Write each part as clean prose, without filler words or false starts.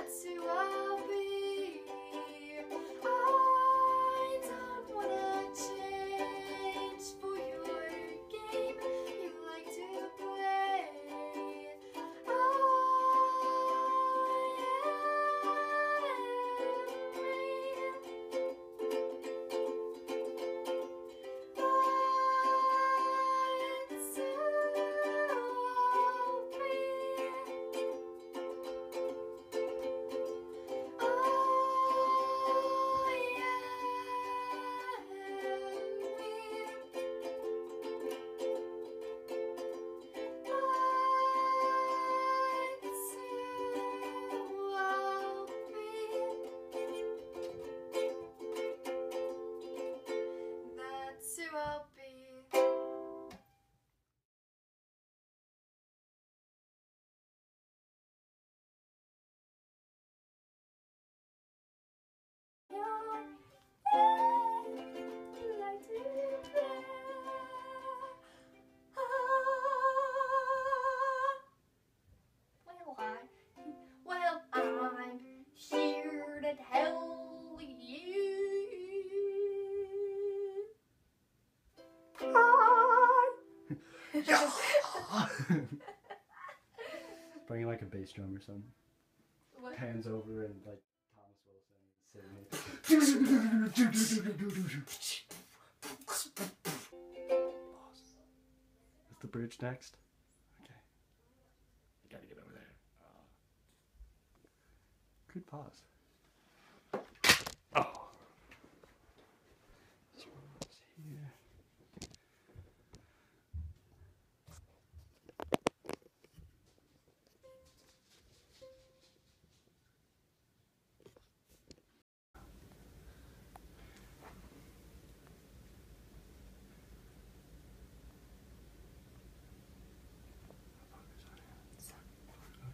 That's who I'll be. I don't wanna change for your game you like to play. I that's who I'll be. Well, I'm here to tell you. Bring like a bass drum or something. What? Hands over and like Thomas Wilson sitting. Is the bridge next? Okay. You gotta get over there. Good pause. Oh. This one's here.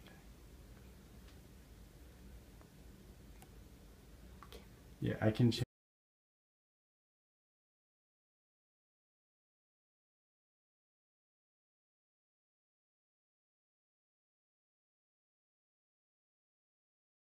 Yeah, I can change.